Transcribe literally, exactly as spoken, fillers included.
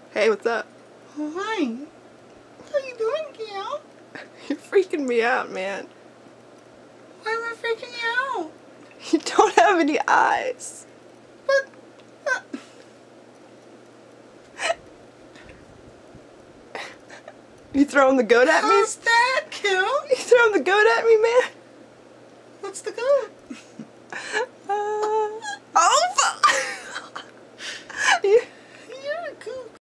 Hey, what's up? Oh, hi. How you doing, Gail? You're freaking me out, man. Why am I freaking you out? You don't have any eyes. But, uh... You throwing the goat at me? How's that, Gil? You throwing the goat at me, man? What's the goat? Uh, oh! You,